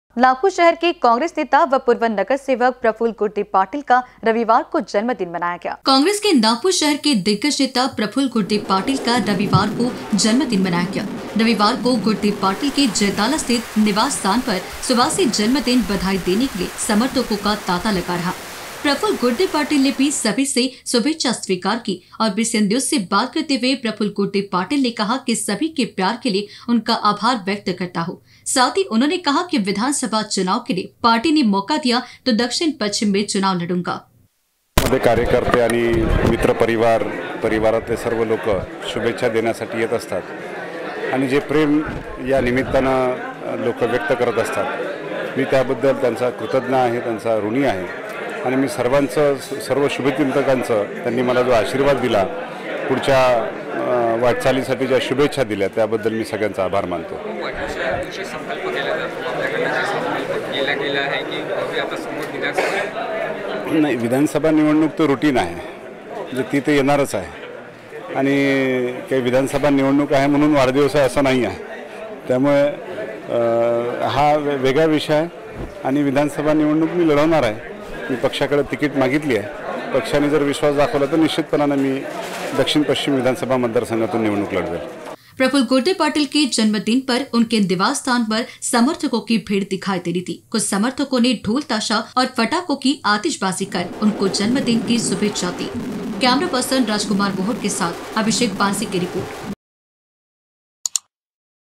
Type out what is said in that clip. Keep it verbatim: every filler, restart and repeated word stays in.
नागपुर शहर के कांग्रेस नेता व पूर्व नगर सेवक प्रफुल्ल गुर्दे पाटिल का रविवार को जन्मदिन मनाया गया। कांग्रेस के नागपुर शहर के दिग्गज नेता प्रफुल्ल गुर्दे पाटिल का रविवार को जन्मदिन मनाया गया। रविवार को गुर्दे पाटिल के जयताला स्थित निवास स्थान पर सुबह से जन्मदिन बधाई देने के लिए समर्थकों का तांता लगा रहा। प्रफुल्ल गुर्दे पाटिल ने भी सभी से शुभेच्छा स्वीकार की और बीसीएन न्यूज से बात करते हुए प्रफुल्ल गुर्दे पाटिल ने कहा कि सभी के प्यार के लिए उनका आभार व्यक्त करता हूं। साथ ही उन्होंने कहा कि विधानसभा चुनाव के लिए पार्टी ने मौका दिया तो दक्षिण पश्चिम में चुनाव लढूंगा। कार्यकर्ते आणि मित्र परिवार परिवारातले सर्व लोक शुभेच्छा देण्यासाठी येत असतात आणि जे प्रेम या निमित्तानं लोक व्यक्त करत असतात, मी त्याबद्दल त्यांचा कृतज्ञ आहे, त्यांचा ऋणी आहे आणि मी सर्वांचं सर्व शुभचिंतकांचं त्यांनी मला जो आशीर्वाद दिला, पुढच्या वाटचालीसाठी ज्या शुभेच्छा दिल्या त्याबद्दल मी सगळ्यांचा आभार मानतो। नाही, विधानसभा निवडणूक तो रुटीन आहे, जे ती ते येणारच आहे आणि काही विधानसभा निवडणूक आहे म्हणून वाढदिवस आहे असं नाही आहे। त्यामुळे हा वेगळा विषय आहे आणि विधानसभा निवडणूक मी लढवणार आहे। मी पक्षाकडे तिकीट मागितली आहे, पक्षाने जर विश्वास दाखवला तर निश्चितपणाने मी दक्षिण पश्चिम विधानसभा मतदारसंघातून निवडणूक लढवेल। प्रफुल्ल गुर्दे पाटिल के जन्मदिन पर उनके निवास स्थान पर समर्थकों की भीड़ दिखाई दे रही थी। कुछ समर्थकों ने ढोल ताशा और पटाखों की आतिशबाजी कर उनको जन्मदिन की शुभेच्छा दी। कैमरा पर्सन राजकुमार मोहर के साथ अभिषेक पांसी की रिपोर्ट।